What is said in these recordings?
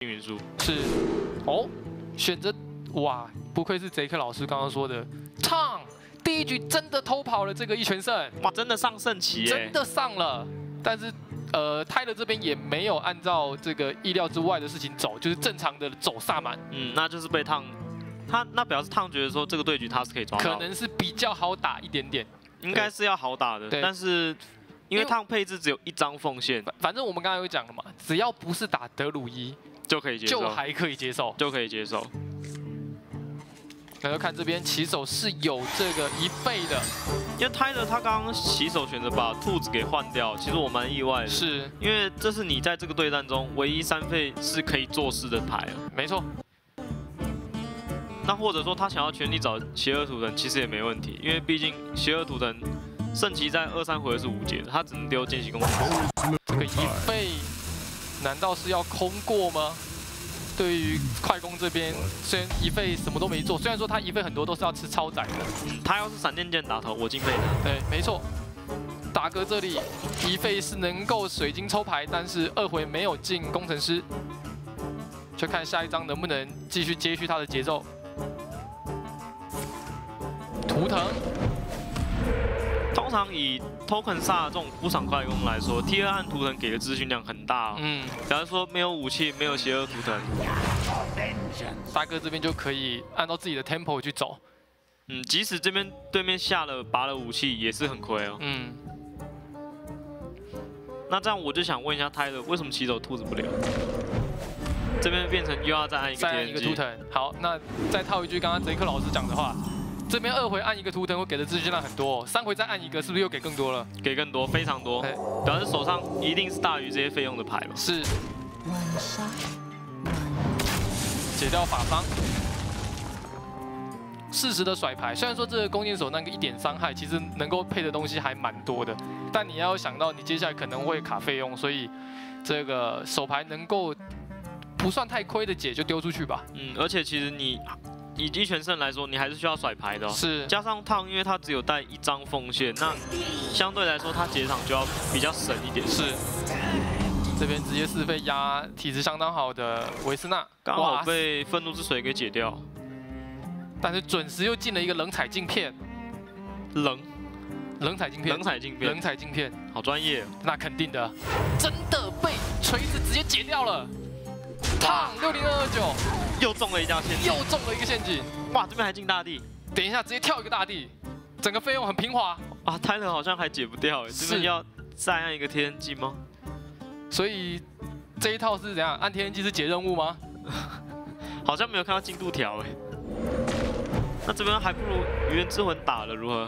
运输。 是，哦，选择哇，不愧是杰克老师刚刚说的，烫第一局真的偷跑了这个一拳胜， 哇，真的上圣棋耶！ 真的上了，但是泰勒这边也没有按照这个意料之外的事情走，就是正常的走萨满。 那就是被烫，那表示烫觉得说这个对局他是可以抓到， 可能是比较好打一点点， 应该是要好打的，但是。因为烫配置只有一张锋线， 反正我们刚才有讲了嘛，只要不是打德鲁伊就可以接受， 就还可以接受， 就可以接受。 然后看这边起手是有这个1倍的， 因为泰勒他刚刚起手选择把兔子给换掉，其实我蛮意外的， 是因为这是你在这个对战中唯一3费是可以做事的牌了。 没错。 那或者说他想要全力找邪恶图腾，其实也没问题，因为毕竟邪恶图腾。圣骑在2、3回合是无解的，他只能丢见习攻击。 这个1费难道是要空过吗？对于快攻这边，虽然1费什么都没做，虽然说他1费很多都是要吃超载的， 他要是闪电剑打头，我敬佩他。 对，没错。大哥这里1费是能够水晶抽牌，但是2回没有进工程师，就看下一张能不能继续接续他的节奏。图腾。 通常以 token 萨这种出场快攻来说 ，T2 和图腾给的资讯量很大哦。假如说没有武器，没有邪恶图腾， 大哥这边就可以按照自己的 tempo 去走。 即使这边对面拔了武器，也是很亏哦。那这样我就想问一下泰勒，为什么起手兔子不留？这边变成又要再按一个再按一个图腾。好，那再套一句刚刚杰克老师讲的话。这边2回按一个图腾会给的资讯量很多哦，3回再按一个是不是又给更多了？ 给更多，非常多，表示手上一定是大于这些费用的牌嘛。 是。解掉法伤，适时的甩牌。虽然说这个弓箭手那个1点伤害，其实能够配的东西还蛮多的，但你要想到你接下来可能会卡费用，所以这个手牌能够不算太亏的解就丢出去吧。 而且其实你。以一拳胜来说，你还是需要甩牌的哦。 是， 加上烫，因为它只有带1张锋线，那相对来说它解场就要比较省一点。 是，这边直接4费压体质相当好的维斯纳， 刚好被愤怒之水给解掉， 但是准时又进了一个冷彩镜片。冷彩镜片， 好专业。 那肯定的，真的被锤子直接解掉了。烫60229。 又中了一下陷阱， 又中了一个陷阱。 哇，这边还进大地， 等一下直接跳一个大地，整个费用很平滑啊。泰勒好像还解不掉，这边要再按一个天际吗？ 所以这一套是怎样？按天际是解任务吗？ 好像没有看到进度条哎。那这边还不如愚人之魂打了如何？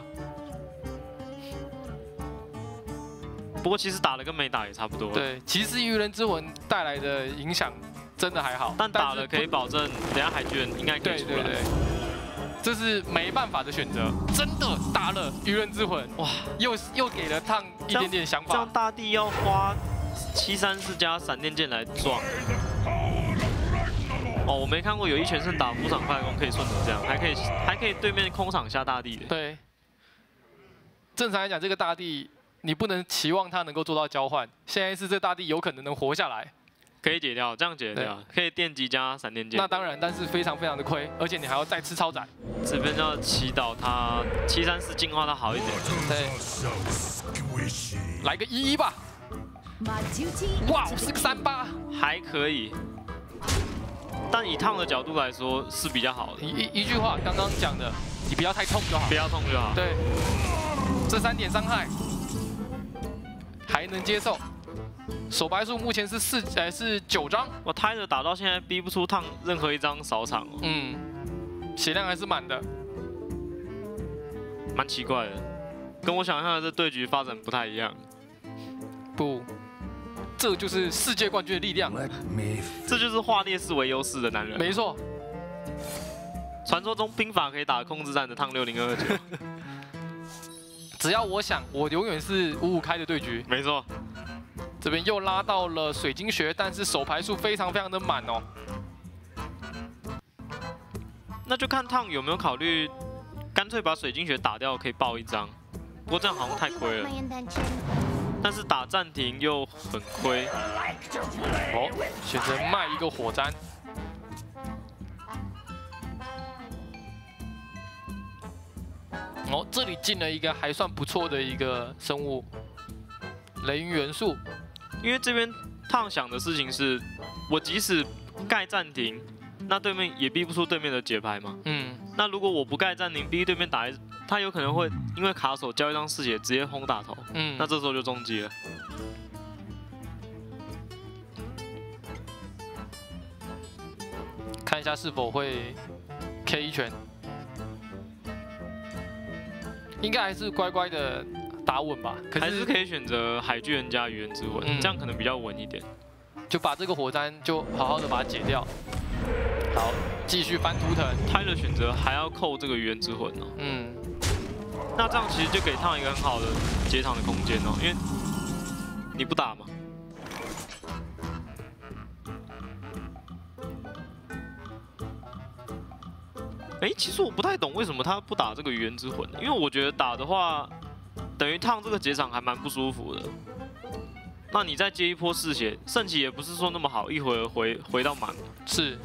不过其实打了跟没打也差不多。 对，其实愚人之魂带来的影响。真的还好， 但打了可以保证，等下海军应该可以出来。 对，这是没办法的选择。真的打了愚人之魂，哇，又给了烫一点点想法。 这样大地要花734加闪电剑来撞。哦，我没看过有一拳胜打出场快攻可以顺成这样，还可以对面空场下大地的。 对，正常来讲，这个大地你不能期望它能够做到交换。现在是这大地有可能能活下来。 可以解掉，这样解掉，可以电击加闪电剑。 那当然，但是非常非常的亏，而且你还要再吃超载。 这边要祈祷他734进化的好一点。 对，来个11吧。哇，是个38， 还可以。但以烫的角度来说是比较好的。 一句话，刚刚讲的，你不要太痛就好。 不要痛就好。 对，这3点伤害还能接受。手牌数目前是9张， 我泰勒打到现在逼不出烫任何一张扫场哦。 血量还是满的， 蛮奇怪的，跟我想象的这对局发展不太一样。 不，这就是世界冠军的力量， 这就是化劣势为优势的男人。 没错， 传说中兵法可以打控制战的烫60229， 只要我想，我永远是5-5开的对局。 没错。 这边又拉到了水晶穴，但是手牌数非常非常的满哦。 那就看烫有没有考虑，干脆把水晶穴打掉，可以爆1张。不过这样好像太亏了。 但是打暂停又很亏。 哦，选择卖一个火簪。哦，这里进了一个还算不错的一个生物，雷云元素。 因为这边烫想的事情是，我即使盖暂停，那对面也逼不出对面的解牌嘛。那如果我不盖暂停，逼对面打他有可能会因为卡手交一张嗜血，直接轰打头。那这时候就中击了。 看一下是否会 K 一拳。应该还是乖乖的打稳吧， 还是可以选择海巨人加愚人之魂，这样可能比较稳一点。 就把这个火簪就好好的把它解掉。好，继续翻图腾。 泰勒选择还要扣这个愚人之魂哦。那这样其实就给烫一个很好的解场的空间哦，因为你不打嘛。其实我不太懂为什么他不打这个愚人之魂，因为我觉得打的话，等于烫这个解场还蛮不舒服的。那你再接一波嗜血，圣骑也不是说那么好，一会儿回到满。 是。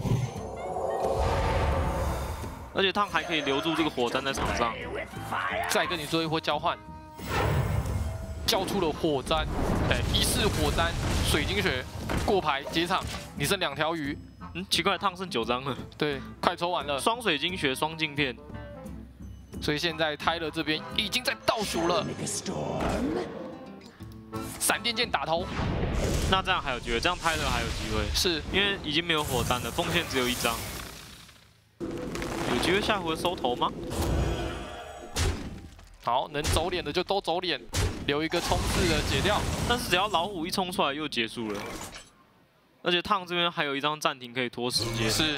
而且烫还可以留住这个火簪在场上。 再跟你做一波交换，交出了火簪，一式火簪水晶雪过牌解场，你剩2条鱼。 奇怪，烫剩9张了。 对，快抽完了。 双水晶学，双镜片。 所以现在泰勒这边已经在倒数了。闪电剑打头。 那这样还有机会，这样泰勒还有机会。 是因为已经没有火簪了，锋线只有1张。有机会下回收头吗？ 好，能走脸的就都走脸，留一个冲刺的解掉。 但是只要老虎一冲出来又结束了。而且烫这边还有一张暂停可以拖时间。 是。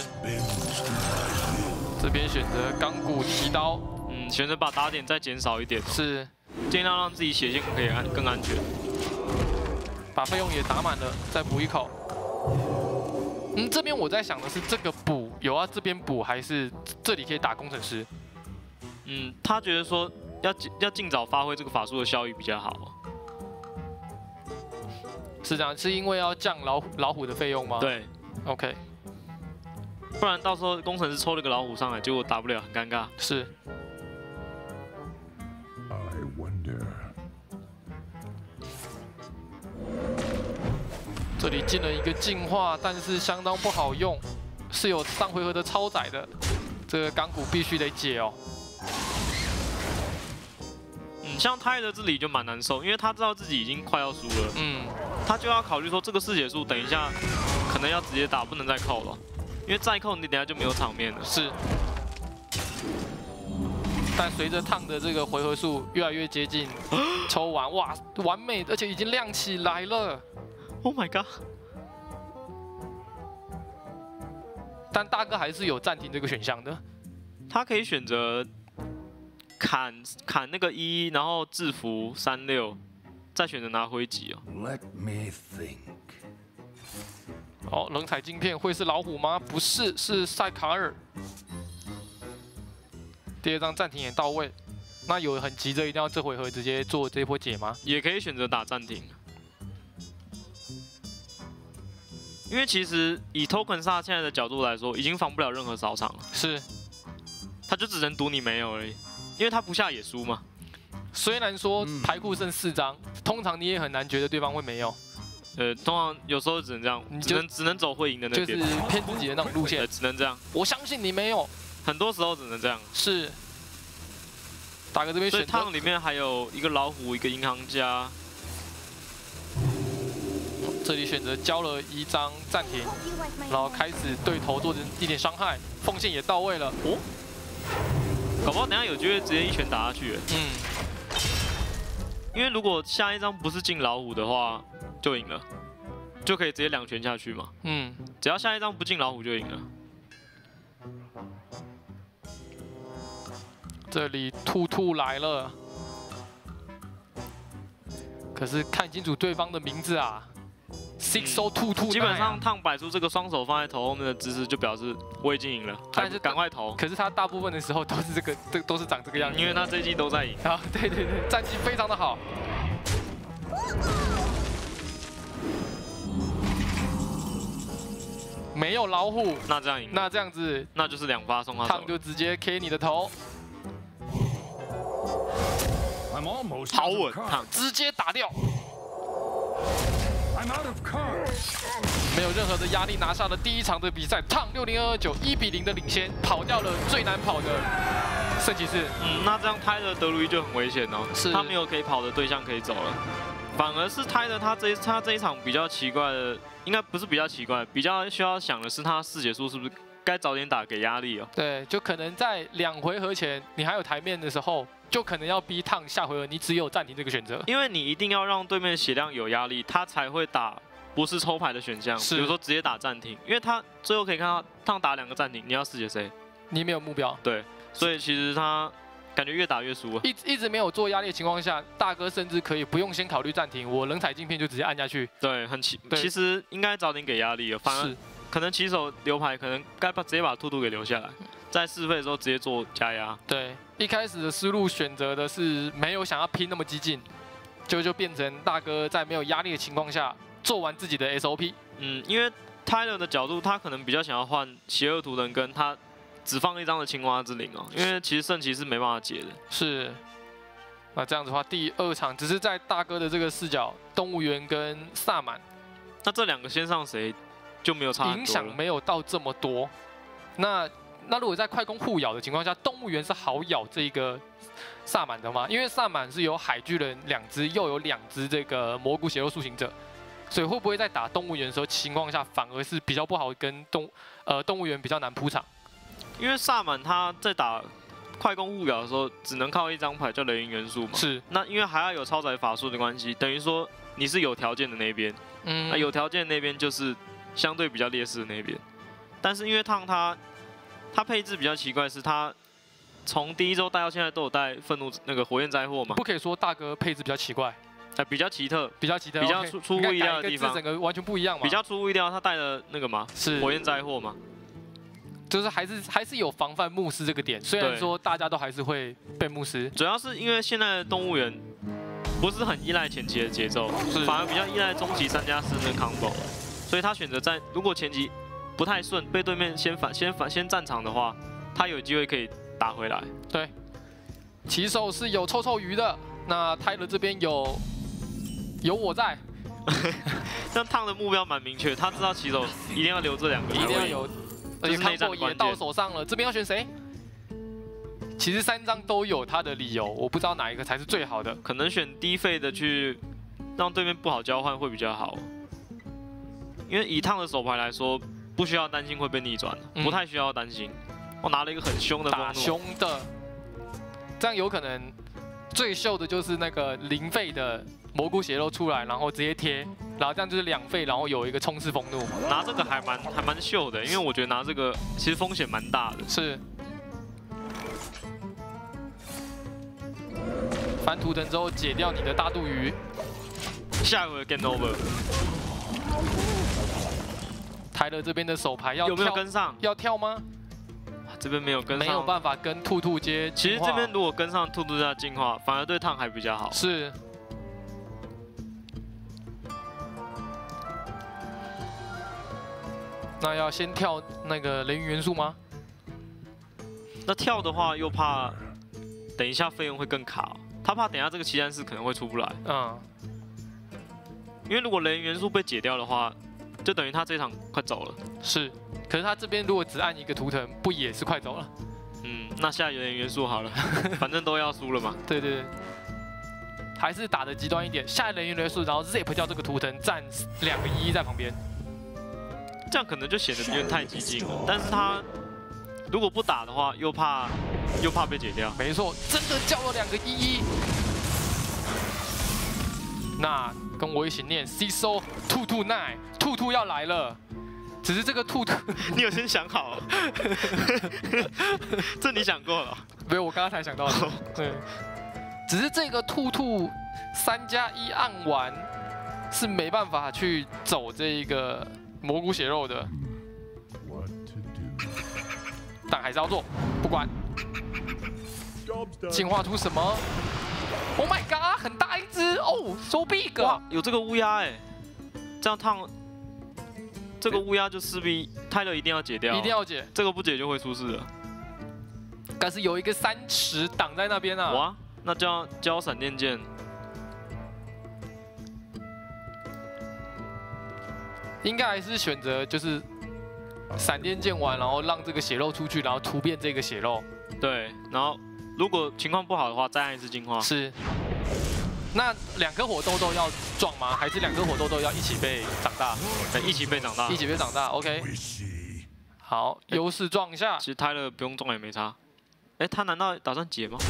这边选择钢骨提刀， 选择把打点再减少一点。 是。 尽量让自己血线可以更安全。 把费用也打满了，再补一口。这边我在想的是，这个补有要这边补，还是这里可以打工程师？ 他觉得说要尽早发挥这个法术的效益比较好。 是这样，是因为要降老虎的费用吗？ 对 ，OK。 不然到时候工程师抽了个老虎上来，结果打不了，很尴尬。 是。这里进了一个净化，但是相当不好用，是有上回合的超载的，这个钢骨必须得解哦。 像泰勒这里就蛮难受，因为他知道自己已经快要输了，他就要考虑说这个嗜血术等一下可能要直接打，不能再扣了，因为再扣你等下就没有场面了。 是。但随着烫的这个回合数越来越接近，抽完哇，完美，而且已经亮起来了。 Oh my god！ 但大哥还是有暂停这个选项的， 他可以选择砍那个1，然后制服36，再选择拿徽级哦。Let me think。 好，冷彩晶片会是老虎吗？不是，是塞卡尔。第2张暂停也到位，那有很急着一定要这回合直接做这波解吗？ 也可以选择打暂停。因为其实以 Token 萨现在的角度来说，已经防不了任何扫场了。是，他就只能赌你没有而已，因为他不下也输嘛。 虽然说牌库剩4张，通常你也很难觉得对方会没有。 通常有时候只能这样，只能走会赢的那边， 就是骗自己的那种路线。 只能这样。 我相信你没有， 很多时候只能这样。是。 大哥这边选择， 所以烫里面还有一个老虎，一个银行家。 这里选择交了1张暂停，然后开始对头做一点伤害，锋线也到位了。哦， 搞不好等下有机会直接一拳打下去。因为如果下一张不是进老虎的话，就赢了，就可以直接2拳下去嘛。只要下一张不进老虎就赢了。 这里兔来了，可是看清楚对方的名字啊。602， 基本上烫摆出这个双手放在头后面的姿势，就表示我已经赢了，但是赶快投。 可是他大部分的时候都是都是长这个样子， 因为他这一季都在赢。 啊，对，战绩非常的好。 没有老虎， 那这样赢， 那这样子， 那就是2发送他烫就直接 K 你的头， 好稳，烫直接打掉，没有任何的压力拿下了第1场的比赛，烫6029，1比0的领先，跑掉了最难跑的圣骑士。 那这样泰勒德鲁伊就很危险哦，他没有可以跑的对象可以走了，反而是泰勒他这一场比较奇怪的。 应该不是比较奇怪，比较需要想的是他4结束是不是该早点打给压力哦？ 对，就可能在2回合前你还有台面的时候，就可能要逼烫下回合你只有暂停这个选择， 因为你一定要让对面血量有压力，他才会打不是抽牌的选项，比如说直接打暂停，因为他最后可以看到烫打2个暂停，你要4解谁？ 你没有目标。对， 所以其实他。 感觉越打越输， 一直没有做压力的情况下，大哥甚至可以不用先考虑暂停，我冷踩镜片就直接按下去。 对，其实应该早点给压力了，反而可能起手留牌，可能该直接把兔兔给留下来，在4费的时候直接做加压。 对，一开始的思路选择的是没有想要拼那么激进，就变成大哥在没有压力的情况下做完自己的 SOP。 因为 Tyler 的角度，他可能比较想要换邪恶图腾跟他。 只放1张的青蛙之灵哦，因为其实圣骑是没办法解的。 是，那这样子的话，第2场只是在大哥的这个视角，动物园跟萨满， 那这2个先上谁就没有差很多了， 影响没有到这么多。那如果在快攻互咬的情况下，动物园是好咬这个萨满的吗？因为萨满是有海巨人2只，又有2只这个蘑菇血肉塑形者，所以会不会在打动物园的时候情况下，反而是比较不好跟动物园比较难铺场？ 因为萨满他在打快攻互咬的时候，只能靠1张牌叫雷云元素嘛。是。那因为还要有超载法术的关系，等于说你是有条件的那边。那有条件的那边就是相对比较劣势的那边。但是因为烫他配置比较奇怪，是他从第1周带到现在都有带愤怒那个火焰灾祸嘛。 不可以说大哥配置比较奇怪， 比较奇特， 比较奇特， 比较出乎意料的地方。 整个完全不一样嘛。 比较出乎意料，他带了那个嘛， 是火焰灾祸嘛。 就是还是有防范牧师这个点，虽然说大家都还是会被牧师， 主要是因为现在的动物园不是很依赖前期的节奏，反而比较依赖中期3+4的 combo， 所以他选择在如果前期不太顺，被对面先战场的话，他有机会可以打回来。 对，起手是有臭臭鱼的，那泰勒这边有我在， 但烫的目标蛮明确，他知道起手一定要留这2个， 一定要有。 而且康宝也到手上了，这边要选谁？其实3张都有他的理由，我不知道哪一个才是最好的。 可能选低费的去让对面不好交换会比较好，因为以烫的手牌来说，不需要担心会被逆转，不太需要担心。我拿了一个很凶的打凶的，这样有可能最秀的就是那个0费的蘑菇血肉出来，然后直接贴。 然后这样就是2费，然后有一个冲刺风怒， 拿这个还蛮秀的，因为我觉得拿这个其实风险蛮大的。 是。翻图腾之后解掉你的大肚鱼， 下一回 game over。 泰勒这边的手牌要有没有跟上？ 要跳吗？ 这边没有跟上， 没有办法跟兔兔接。 其实这边如果跟上兔兔加进化，反而对烫还比较好。 是。 那要先跳那个雷云元素吗？ 那跳的话又怕等一下费用会更卡，他怕等一下这个7战士可能会出不来。因为如果雷云元素被解掉的话，就等于他这场快走了。 是，可是他这边如果只按1个图腾，不也是快走了？ 那下雷云元素好了，反正都要输了嘛。 对对对，还是打得极端一点，下雷云元素，然后 zip 掉这个图腾，站2个1在旁边。 这样可能就显得有点太激进了，但是他如果不打的话，又怕被解掉。 没错，真的叫了2个11。那跟我一起念 ，CSO 兔兔奈，兔兔要来了。只是这个兔兔， 你有先想好？这你想过了？ 没有，我刚刚才想到的。对，只是这个兔兔3+1按完是没办法去走这一个。 蘑菇血肉的，但还是要做，不管。进化出什么 ？Oh my god！ 很大一只哦，so big！ 哇，有这个乌鸦哎，这样烫，这个乌鸦就势必泰勒一定要解掉， 一定要解， 这个不解就会出事了。 但是有一个3尺挡在那边啊！ 哇，那就要交闪电剑。 应该还是选择就是闪电剑完，然后让这个血肉出去，然后突变这个血肉。 对，然后如果情况不好的话，再按一次净化。 是。那2颗火豆豆要撞吗？还是2颗火豆豆要一起被长大？ 一起被长大。 一起被长大。OK。好，优势撞一下。 其实泰勒不用撞也没差。哎，他难道打算解吗？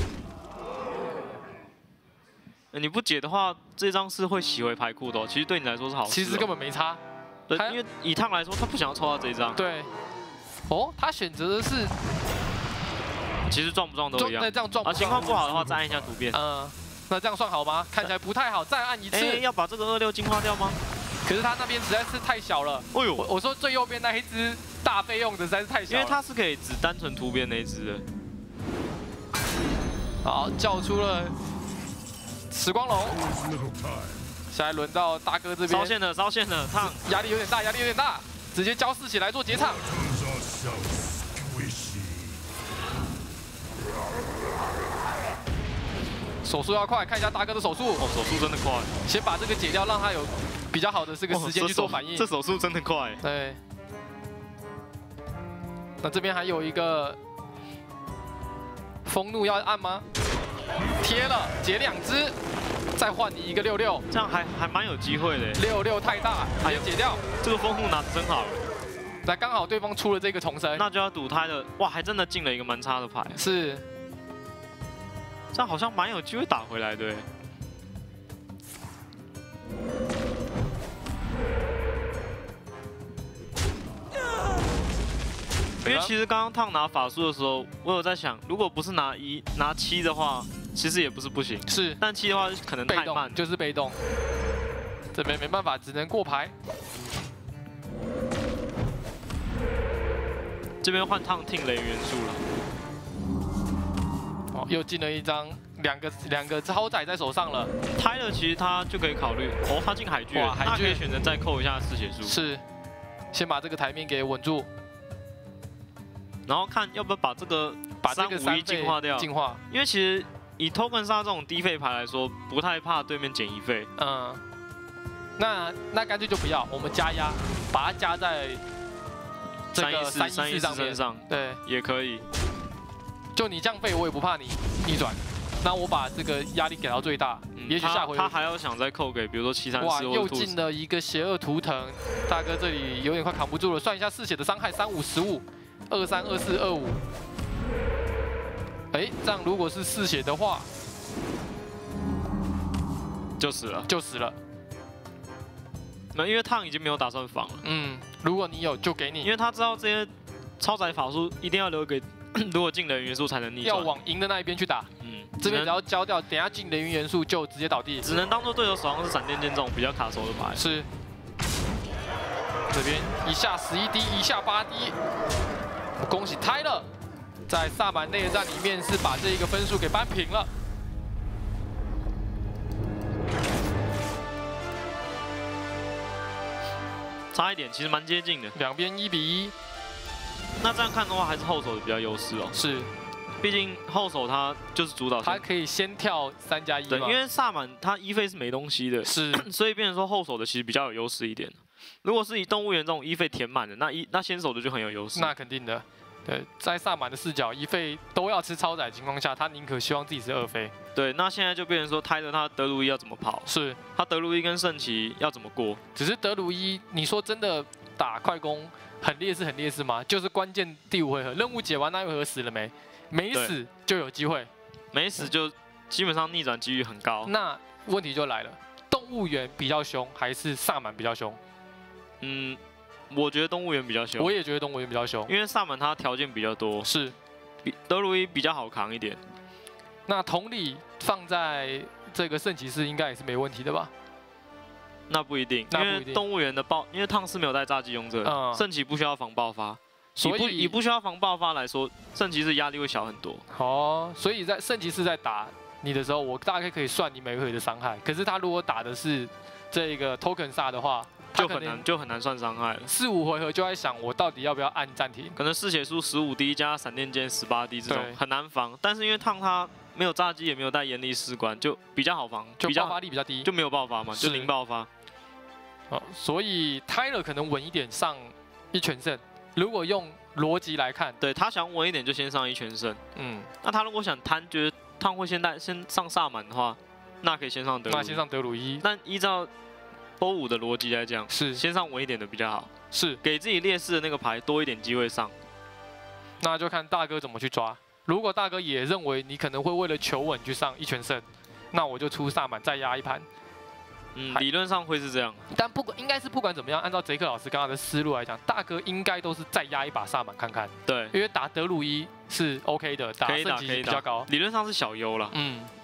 你不解的话，这张是会洗回牌库的、哦，其实对你来说是好事、哦。 其实根本没差。 对，因为以烫来说，他不想要抽到这一张。 对。哦，他选择的是， 其实撞不撞都一样。 那这样撞。 情况不好的话，再按一下突变。 那这样算好吗？看起来不太好，再按一次。 要把这个26净化掉吗？ 可是他那边实在是太小了。哎呦，我说最右边那一只大费用的实在是太小了。 因为它是可以只单纯突变那一只的。 好，叫出了时光龙。现在轮到大哥这边。 烧线了，烧线了，烫。 压力有点大，压力有点大，直接交4血来做结唱。手速要快，看一下大哥的手速。 哦，手速真的快。 先把这个解掉，让他有比较好的这个时间去做反应。 这手速真的快。 对。那这边还有一个风怒要按吗？贴了，解2只，再换你一个66， 这样还蛮有机会的。 66太大，直接解掉。 这个风怒拿得真好。 那刚好对方出了这个重生， 那就要赌他的。哇，还真的进了一个蛮差的牌。 是。 这样好像蛮有机会打回来的。因为其实刚刚烫拿法术的时候，我有在想，如果不是拿7的话，其实也不是不行。 是， 但7的话可能太慢， 就是被动。这边没办法，只能过牌。 这边换烫听雷元素了。 哦，又进了一张两个超载在手上了。 泰勒其实他就可以考虑，哦，他进海巨了，他可以选择再扣一下4血数。 是，先把这个台面给稳住。 然后看要不要把这个351净化掉，因为其实以 token 杀这种低费牌来说，不太怕对面减1费。 那干脆就不要，我们加压，把它加在这个314上面。对， 也可以。 就你降费，我也不怕你逆转。那我把这个压力给到最大，也许下回他还要想再扣给，比如说734。 哇，又进了一个邪恶图腾，大哥这里有点快扛不住了。算一下4血的伤害，35、15。23、24、25，哎，这样如果是4血的话， 就死了， 就死了。 那因为烫已经没有打算防了。 如果你有就给你， 因为他知道这些超载法术一定要留给如果进雷云元素才能逆转， 要往赢的那一边去打。这边只要交掉，等下进雷云元素就直接倒地， 只能当做对手手上是闪电剑这种比较卡手的牌。 是。这边一下11滴，一下8滴。恭喜泰勒，在萨满内战里面是把这一个分数给扳平了。 差一点，其实蛮接近的。 两边1比1。 那这样看的话，还是后手的比较优势哦。 是， 毕竟后手他就是主导权， 他可以先跳3+1。 对，因为萨满他1费是没东西的， 是， 所以变成说后手的其实比较有优势一点。如果是以动物园这种1费填满的，那先手的就很有优势。 那肯定的。对，在萨满的视角，1费都要吃超载的情况下，他宁可希望自己是2费。 对，那现在就变成说，泰勒他德鲁伊要怎么跑？ 是， 他德鲁伊跟圣骑要怎么过？ 只是德鲁伊，你说真的打快攻很劣势吗？就是关键第5回合，任务解完那1回合死了没？没死就有机会， 没死就基本上逆转几率很高。 那问题就来了，动物园比较凶还是萨满比较凶？ 我觉得动物园比较凶。 我也觉得动物园比较凶， 因为萨满他条件比较多， 是比德鲁伊比较好扛一点。 那同理放在这个圣骑士应该也是没问题的吧？ 那不一定，因为动物园的因为烫是没有带炸鸡勇者，圣骑不需要防爆发，所以以不需要防爆发来说，圣骑士压力会小很多。 哦，所以在圣骑士在打你的时候，我大概可以算你每回合的伤害。可是他如果打的是这个 token 煞的话， 就很难算伤害了。 4、5回合就在想，我到底要不要按暂停？ 可能嗜血术15滴加闪电剑18滴这种很难防，但是因为烫他没有炸鸡，也没有带严厉士官，就比较好防， 就爆发力比较低， 就没有爆发嘛，就零爆发。 所以 Tyler 可能稳一点上1拳胜。如果用逻辑来看， 对他想稳一点就先上1拳胜。那他如果想贪，觉得烫会先上萨满的话，那可以先上德鲁伊。 那先上德鲁伊。 但依照BO5的逻辑来讲， 是先上稳一点的比较好， 是给自己劣势的那个牌多一点机会上。 那就看大哥怎么去抓。如果大哥也认为你可能会为了求稳去上1拳胜，那我就出萨满再压一盘。 理论上会是这样， 但应该是不管怎么样，按照杰克老师刚刚的思路来讲，大哥应该都是再压一把萨满看看。 对， 因为打德鲁伊是 OK 的，打圣级比较高， 理论上是小优了。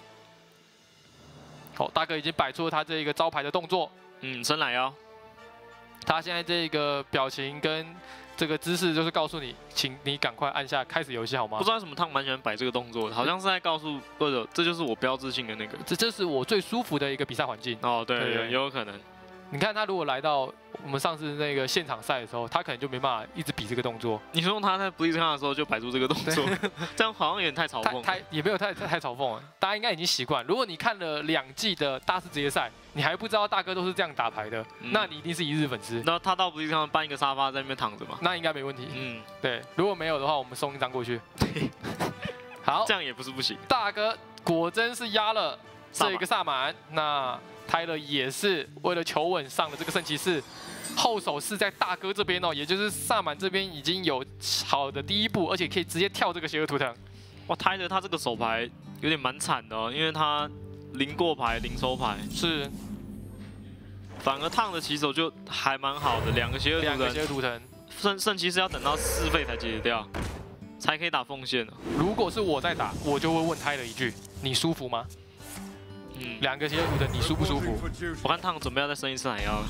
好，大哥已经摆出了他这个招牌的动作。 伸懒腰。 他现在这个表情跟这个姿势，就是告诉你，请你赶快按下开始游戏好吗？ 不知道为什么他们蛮喜欢摆这个动作的，好像是在告诉二者，这就是我标志性的那个， 这是我最舒服的一个比赛环境。 哦，对，也有可能。 你看他如果来到我们上次那个现场赛的时候，他可能就没办法一直比这个动作。 你说他在 BlizzCon 的时候就摆出这个动作，这样好像有点太嘲讽。 他也没有太嘲讽了，大家应该已经习惯。如果你看了2季的大师职业赛，你还不知道大哥都是这样打牌的，那你一定是一日粉丝。 那他到 BlizzCon搬一个沙发在那边躺着嘛？ 那应该没问题。对。如果没有的话，我们送1张过去。好， 这样也不是不行。 大哥果真是压了这个萨满，那Tyler也是为了求稳上了这个圣骑士，后手是在大哥这边哦，也就是萨满这边已经有好的第一步，而且可以直接跳这个邪恶图腾。 哇，Tyler他这个手牌有点蛮惨的哦，因为他0过牌0抽牌， 是， 反而烫的起手就还蛮好的，2个邪恶图腾，圣骑士要等到4费才解决掉，才可以打奉献。 如果是我在打，我就会问Tyler一句：你舒服吗？2个邪恶图腾，你舒不舒服？ 我看烫准备要再升1次奶腰了。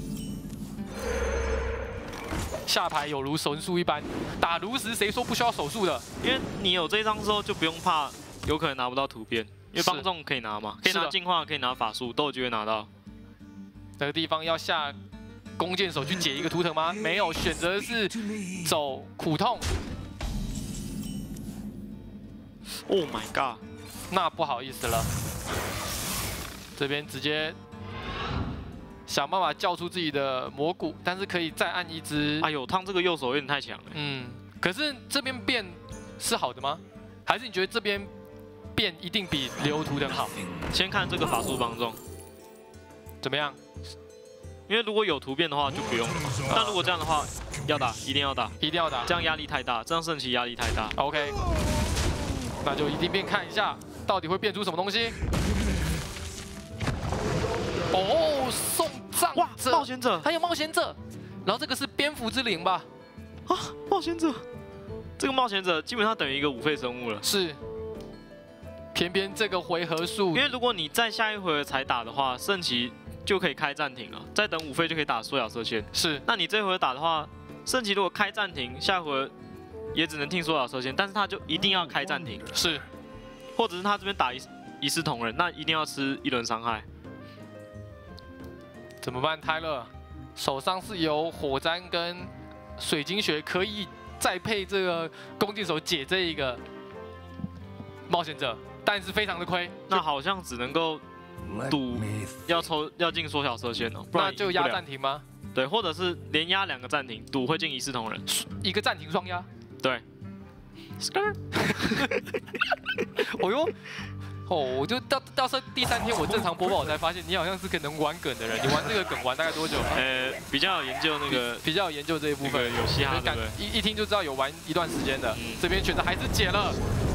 下牌有如神速一般，打炉石谁说不需要手速的？ 因为你有这一张之后就不用怕有可能拿不到图片，因为帮众可以拿嘛，可以拿进化，可以拿法术，都有机会拿到。 那个地方要下弓箭手去解一个图腾吗？没有，选择是走苦痛。 Oh my god！ 那不好意思了。这边直接想办法叫出自己的蘑菇，但是可以再按1只。 哎呦，烫这个右手有点太强了。 可是这边变是好的吗？还是你觉得这边变一定比留图腾好？ 先看这个法术帮众怎么样？ 因为如果有图变的话就不用了嘛。但如果这样的话，要打，一定要打， 一定要打。 这样压力太大，这样圣骑压力太大。 OK， 那就一定变看一下，到底会变出什么东西。哦，送葬者， 冒险者， 还有冒险者，然后这个是蝙蝠之灵吧？ 啊，冒险者，这个冒险者基本上等于一个5费生物了。 是，偏偏这个回合数， 因为如果你在下一回合才打的话，圣骑就可以开暂停了，再等5费就可以打缩小射线。是，那你这回合打的话，圣骑如果开暂停，下回合也只能听缩小射线，但是他就一定要开暂停。是，或者是他这边打一视同仁，那一定要吃1轮伤害。 怎么办？泰勒手上是有火簪跟水晶穴，可以再配这个弓箭手解这一个冒险者，但是非常的亏。 那好像只能够赌要进缩小射线哦，不然那就压暂停吗？ 对，或者是连压2个暂停，赌会进一视同仁， 一个暂停双压。 对。 哦哟。哦，我就到第3天，我正常播报，我才发现你好像是个能玩梗的人。你玩这个梗玩大概多久了？ 比较有研究那个， 比较有研究这一部分， 有嘻哈，对不对？ 一听就知道有玩一段时间的。这边选择还是解了。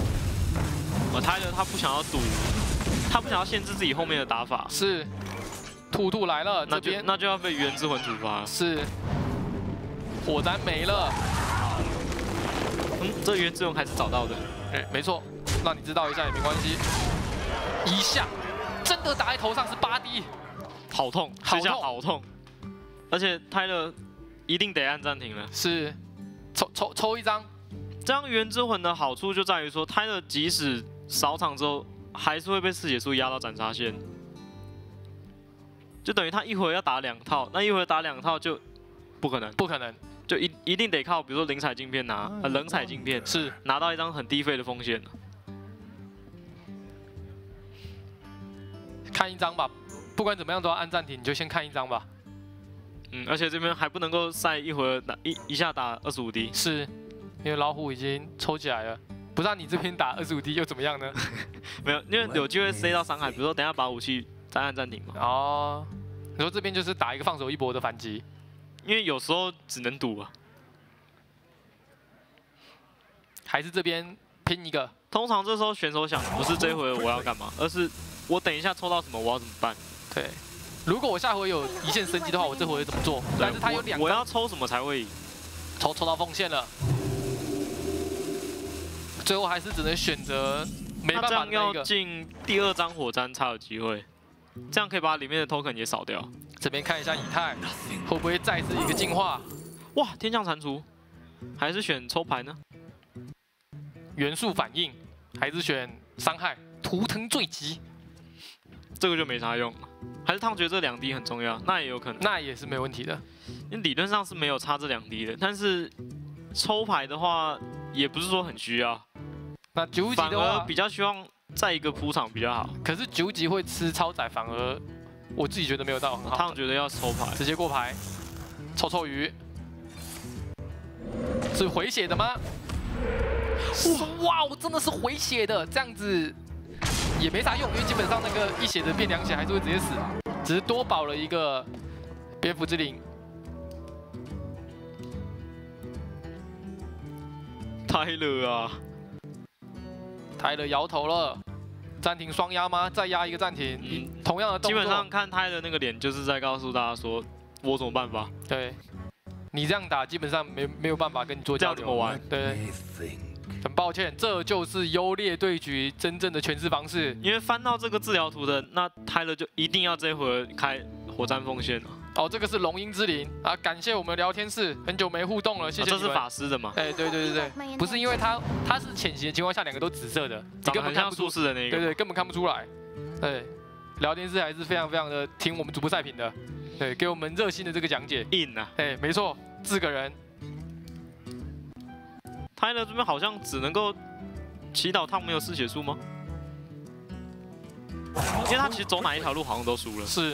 他不想要赌，他不想要限制自己后面的打法。 是，兔来了， 那就要被愚人之魂处罚。 是，火簪没了。 这愚人之魂还是找到的。 没错，让你知道一下也没关系。一下，真的打在头上是8滴， 好痛，这下好痛，而且泰勒一定得按暂停了。是，抽1张。这样愚人之魂的好处就在于说，泰勒即使扫场之后还是会被赤血树压到斩杀线，就等于他一回要打2套，那一回打2套就不可能， 不可能， 就一定得靠比如说灵彩镜片冷彩镜片是拿到一张很低费的风险。 看一张吧，不管怎么样都要按暂停，你就先看一张吧。 而且这边还不能够赛一回合一下打25滴， 是因为老虎已经抽起来了。不然你这边打25滴又怎么样呢？ 没有，因为有机会塞到伤害，比如说等一下把武器再按暂停嘛。 哦，你说这边就是打一个放手一搏的反击， 因为有时候只能赌啊。 还是这边拼一个？ 通常这时候选手想不是这回我要干嘛，而是我等一下抽到什么我要怎么办。 对，如果我下回有一线生机的话，我这回会怎么做？但是他有2张， 我要抽什么才会赢？ 抽到锋线了，最后还是只能选择没办法的那一个。 要进第2张火山才有机会，这样可以把里面的 token 也扫掉。 这边看一下以太会不会再次一个进化？ 哇，天降蟾蜍，还是选抽牌呢？ 元素反应，还是选伤害？图腾坠击， 这个就没啥用。还是烫觉得这2滴很重要，那也有可能， 那也是没问题的。 因为理论上是没有差这2滴的，但是抽牌的话也不是说很需要。 那9级反的话， 而比较希望在一个铺场比较好。 可是9级会吃超载，反而我自己觉得没有到很好。 烫觉得要抽牌， 直接过牌，臭鱼是回血的吗？哇，我真的是回血的，这样子也没啥用，因为基本上那个一血的变2血还是会直接死，只是多保了一个蝙蝠之灵。 泰勒啊， 泰勒摇头了，暂停双压吗？再压一个暂停，同样的动作。 基本上看泰勒那个脸，就是在告诉大家说，我有什么办法？ 对，你这样打基本上没有办法跟你做交流。 这样怎么玩？ 对。很抱歉，这就是优劣对局真正的诠释方式。 因为翻到这个治疗图的，那泰勒就一定要这回开火山锋线了。 哦，这个是龙鹰之灵啊！感谢我们聊天室，很久没互动了，谢谢你们。 这是法师的吗？ 哎，对，不是因为它是潜行的情况下，2个都紫色的，你根本看不出术士的那个。 对，根本看不出来。对，聊天室还是非常的听我们主播赛评的，对，给我们热心的这个讲解。 硬啊！ 哎，没错，4个人。 泰勒这边好像只能够祈祷烫没有嗜血术吗？因为他其实走哪一条路好像都输了。 是。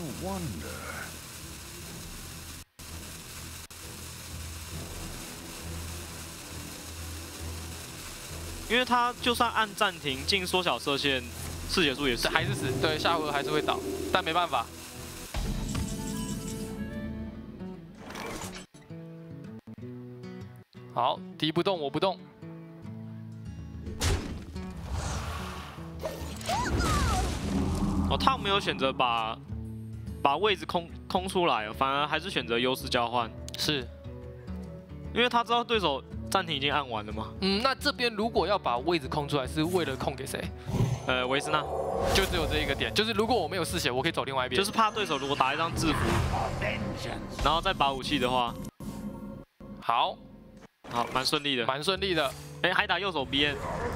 因为他就算按暂停进缩小射线，嗜血术也是还是死。对，下回合还是会倒，但没办法。好，敌不动我不动。 哦，烫没有选择把位置空出来，反而还是选择优势交换。 是， 因为他知道对手暂停已经按完了嘛。 那这边如果要把位置空出来，是为了空给谁？ 维斯纳。 就只有这一个点，就是如果我没有嗜血，我可以走另外一边。 就是怕对手如果打一张制服，然后再把武器的话， 好， 蛮顺利的， 蛮顺利的。 哎，还打右手边。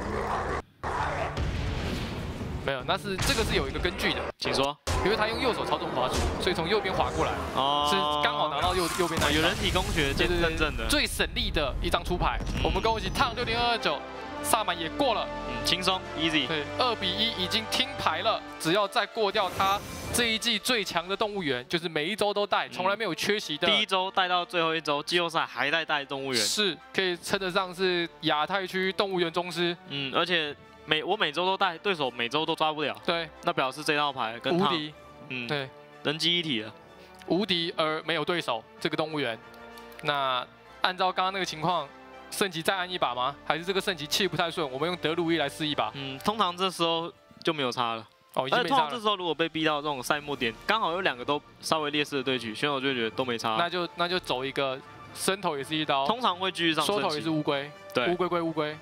没有，这个是有一个根据的， 请说。 因为他用右手操纵滑鼠，所以从右边滑过来，是刚好拿到右边那一张。 有人体工学认证的， 最省力的一张出牌。我们恭喜烫60229，萨满也过了， 轻松 easy。 对，2比1已经听牌了，只要再过掉他这一季最强的动物园，就是每一周都带，从来没有缺席的。 第1周带到最后1周，季后赛还在带动物园， 是可以称得上是亚太区动物园宗师。 而且。我每周都带，对手每周都抓不了。 对， 那表示这套牌跟无敌。对， 人机一体了， 无敌而没有对手。这个动物园，那按照刚刚那个情况，圣骑再按一把吗？还是这个圣骑气不太顺？我们用德鲁伊来试一把。 通常这时候就没有差了。 哦，已经没差了。 而且通常这时候如果被逼到这种赛末点，刚好有2个都稍微劣势的对局，选手就觉得都没差。 那就走一个伸头也是一刀， 通常会继续上收头也是乌龟。对，乌龟归乌龟。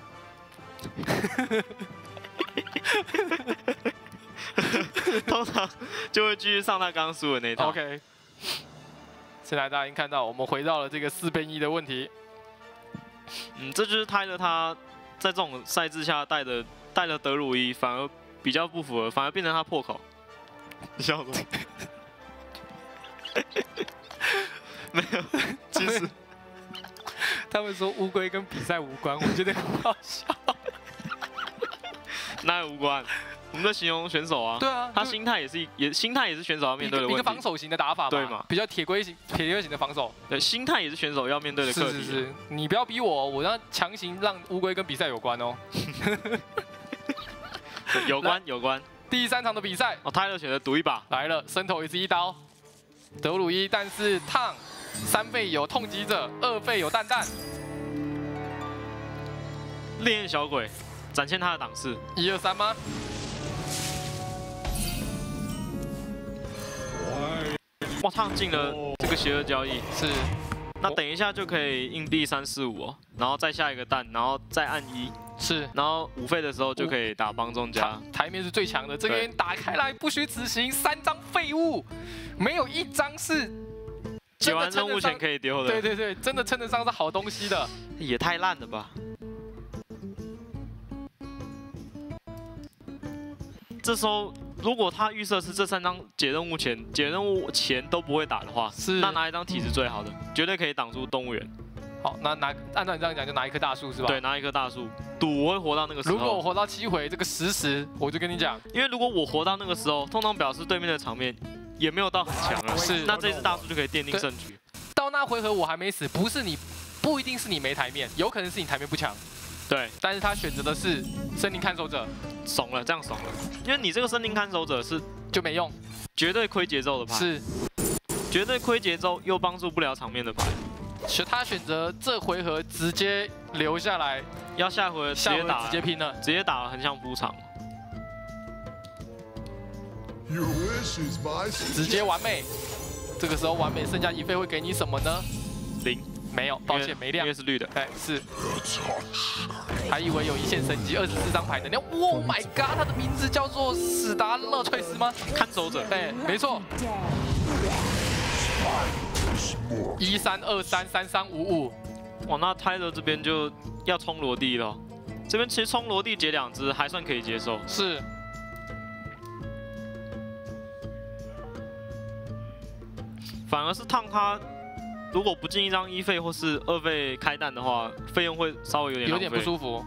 通常就会继续上他刚刚输的那一套。 OK， 现在大家已经看到，我们回到了这个4变1的问题。 这就是泰勒他在这种赛制下带了德鲁伊，反而比较不符合，反而变成他破口。你笑什么？没有，其实他们说乌龟跟比赛无关，我觉得很好笑。 哪有无关？我们在形容选手啊。 对啊， 他心态也是选手要面对的问题。 一个防守型的打法嘛， 对嘛？ 比较铁龟型的防守。 对，心态也是选手要面对的课题。 是，你不要逼我，我要强行让乌龟跟比赛有关哦。 有关。 第3场的比赛， 泰勒选择赌一把， 来了，伸头也是1刀，德鲁伊，但是烫3费有痛击者，2费有蛋蛋， 烈焰小鬼展现他的档次。 1、2、3吗？ 哇，烫进了这个邪恶交易。 是。 那等一下就可以硬币3、4、5哦，然后再下一个蛋，然后再按1。 是， 然后5费的时候就可以打帮中加。 台面是最强的，这边打开来不许执行，3张废物，没有1张是解完任务前可以丢的。 对，真的称得上是好东西的。 也太烂了吧！这时候如果他预设是这3张解任务前都不会打的话，那拿一张体质最好的，绝对可以挡住动物园。 好，那按照你这样讲，就拿一棵大树是吧？ 对，拿一棵大树，赌我会活到那个时候。 如果我活到7回，这个10，我就跟你讲， 因为如果我活到那个时候，通常表示对面的场面也没有到很强啊。 是， 那这只大树就可以奠定胜局。 到那回合我还没死，不一定是你没台面，有可能是你台面不强。 对， 但是他选择的是森林看守者， 怂了，这样怂了，因为你这个森林看守者是就没用， 绝对亏节奏的牌， 是绝对亏节奏又帮助不了场面的牌。 他选择这回合直接留下来， 要下回合直接打， 直接拼了， 直接打横向补场， 直接完美。这个时候完美剩下1费会给你什么呢？0，没有，抱歉没亮， 因为是绿的。 哎，是，还以为有一线生机，24张牌能量。Oh my god， 他的名字叫做史达勒翠斯吗？ 看守者。 哎，没错。13233355， 哇，那泰勒这边就要冲罗蒂了。这边其实冲罗蒂解2只还算可以接受。 是。 反而是烫他，如果不进1张1费或是2费开弹的话，费用会稍微有点不舒服。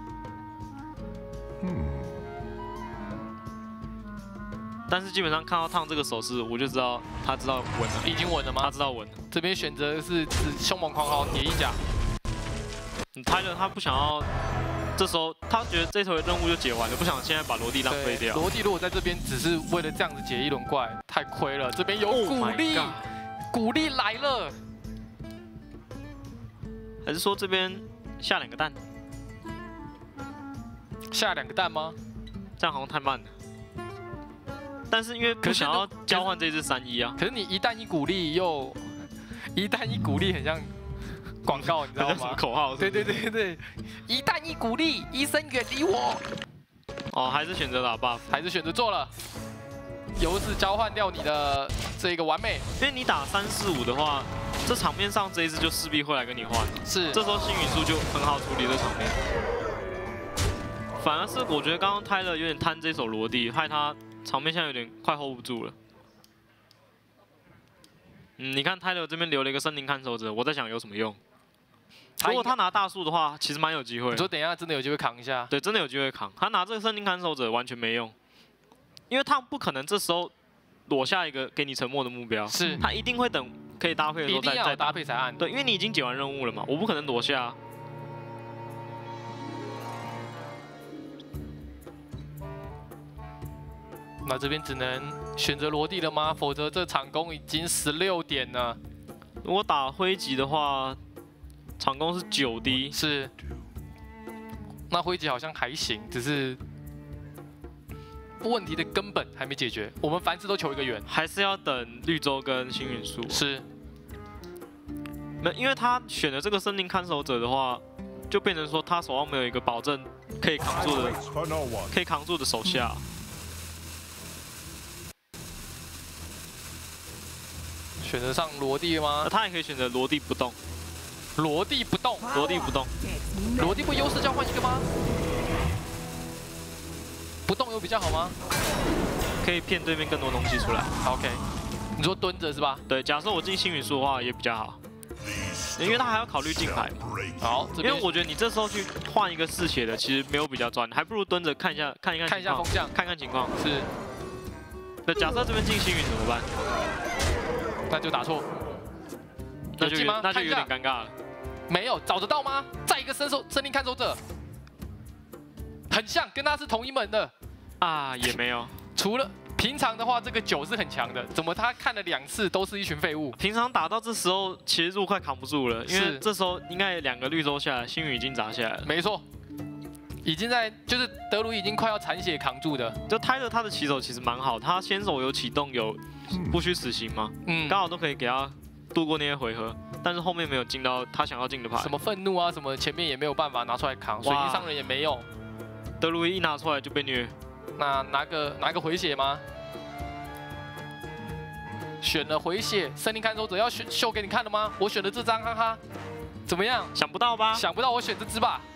但是基本上看到烫这个手势，我就知道他知道稳了。 已经稳了吗？ 他知道稳了。 这边选择是凶猛狂豪叠1甲。 泰勒他不想要，这时候他觉得这头的任务就解完了，不想现在把罗蒂浪费掉。 罗蒂如果在这边只是为了这样子解1轮怪，太亏了。这边有鼓励，鼓励来了。 还是说这边下2个蛋？ 下2个蛋吗？ 这样好像太慢了。但是因为不想要交换这只3-1啊。 可是你1弹1鼓励又1弹1鼓励，很像广告，你知道吗？ 口号。对， 1弹1鼓励，医生远离我。 哦，还是选择打 buff， 还是选择做了。由此交换掉你的这个完美， 因为你打3、4、5的话，这场面上这一只就势必会来跟你换。 是， 这时候幸运数就很好处理这场面。反而是我觉得刚刚泰勒有点贪这手罗蒂，害他场面现在有点快 hold 不住了。你看泰勒这边留了一个森林看守者，我在想有什么用？如果他拿大树的话，其实蛮有机会。 你说等一下真的有机会扛一下？ 对，真的有机会扛。他拿这个森林看守者完全没用，因为他不可能这时候裸下一个给你沉默的目标， 是他一定会等可以搭配的时候再搭配才按。 对，因为你已经解完任务了嘛，我不可能裸下。 那这边只能选择罗蒂了吗？否则这场攻已经16点了。 如果打灰级的话，场攻是9滴。 是。那灰级好像还行，只是问题的根本还没解决。我们凡事都求一个圆， 还是要等绿洲跟幸运树。 是。 因为他选的这个森林看守者的话，就变成说他手上没有一个保证可以扛住的手下。 选择上罗蒂吗？ 他也可以选择罗蒂不动。 罗蒂不动。 罗蒂不动。 罗蒂不优势交换1个吗？ 不动有比较好吗？ 可以骗对面更多东西出来。 OK， 你说蹲着是吧？ 对，假设我进星陨树的话也比较好，因为他还要考虑进牌嘛。 好， 因为我觉得你这时候去换一个嗜血的，其实没有比较赚，还不如蹲着看一下风向， 看看情况。 是。 那假设这边进星陨怎么办？ 那就打错。 那就有点尴尬了。 没有找得到吗？再一个森林看守者，很像，跟他是同一门的啊，也没有。 除了平常的话，这个9是很强的，怎么他看了2次都是一群废物？ 平常打到这时候，其实入快扛不住了，因为这时候应该2个绿洲下来，星陨已经砸下来了。 没错，已经在就是德鲁伊已经快要残血扛住的。 就泰勒他的起手其实蛮好，他先手有启动有不虚死刑嘛，刚好都可以给他度过那些回合，但是后面没有进到他想要进的牌。 什么愤怒啊，什么前面也没有办法拿出来扛，水晶商人也没有。 德鲁伊一拿出来就被虐。 那拿个回血吗？选了回血，森林看守者要秀给你看了吗？我选的这张，哈哈，怎么样？ 想不到吧？ 想不到我选这只吧？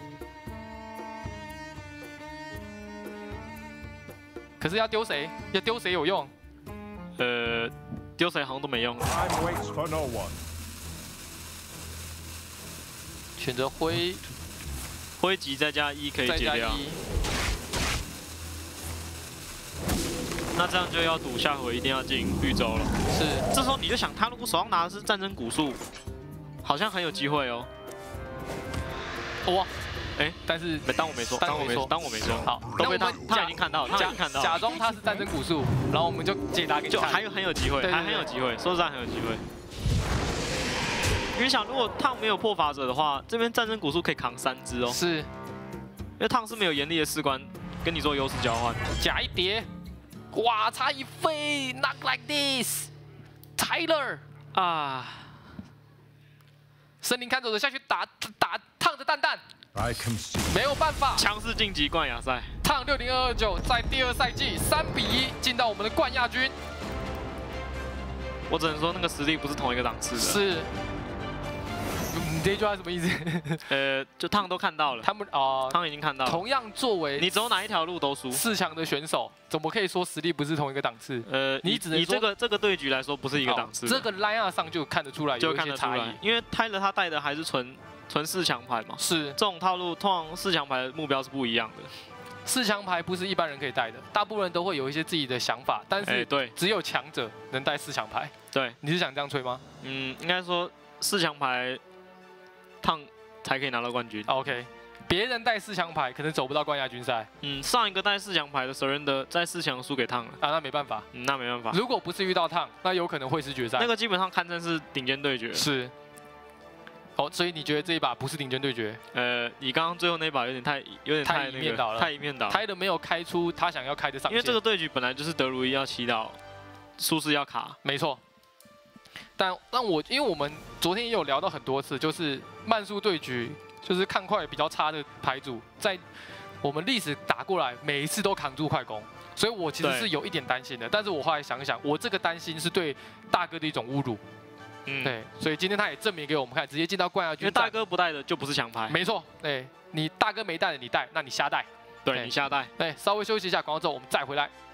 可是要丢谁？要丢谁有用？ 丢谁好像都没用。 选择灰级再加1可以解掉。那这样就要赌下回一定要进绿洲了。 是， 这时候你就想，他如果手上拿的是战争古树，好像很有机会哦。 哇，但是当我没说，当我没说。好，都被他已经看到了， 假装他是战争古树，然后我们就解答给你看。 就还很有机会，还很有机会，说实在很有机会。因为想，如果烫没有破法者的话，这边战争古树可以扛3只哦。 是， 因为烫是没有严厉的士官跟你做优势交换。 假一叠。哇！差一飞 ，not like this， Tyler 啊！森林看守者下去打烫的蛋蛋，没有办法， 强势晋级冠亚赛。 烫60229在第2赛季3比1进到我们的冠亚军。 我只能说那个实力不是同一个档次的。 是。你这句话什么意思？ 就烫都看到了， 他们烫已经看到了。 同样作为你走哪一条路都输 ，4强的选手，怎么可以说实力不是同一个档次？你只能以这个对局来说不是一个档次。 这个 line 上就看得出来有一些差异， 因为泰勒他带的还是纯4强牌嘛。 是这种套路，通常4强牌的目标是不一样的。 4强牌不是一般人可以带的，大部分人都会有一些自己的想法，但是对， 只有强者能带4强牌。 对， 你是想这样吹吗？ 应该说4强牌烫才可以拿到冠军。 OK， 别人带4强牌可能走不到冠亚军赛。 上一个带4强牌的Surrender在4强输给烫了。 那没办法。 那没办法。 如果不是遇到烫，那有可能会是决赛。 那个基本上堪称是顶尖对决。 是。所以你觉得这一把不是顶尖对决？ 你刚刚最后那把有点太一面倒了， 太一面倒。 泰勒没有开出他想要开的上限。 因为这个对局本来就是德鲁伊要祈祷，术士要卡。 没错。但因为我们昨天也有聊到很多次，就是慢速对局，就是看快比较差的牌组，在我们历史打过来，每一次都扛住快攻，所以我其实是有一点担心的。但是我后来想一想，我这个担心是对大哥的一种侮辱。对，所以今天他也证明给我们看，直接进到冠亚军。 因为大哥不带的就不是强牌。 没错，对，你大哥没带的你带，那你瞎带。 对，你瞎带。 稍微休息一下广告之后，我们再回来。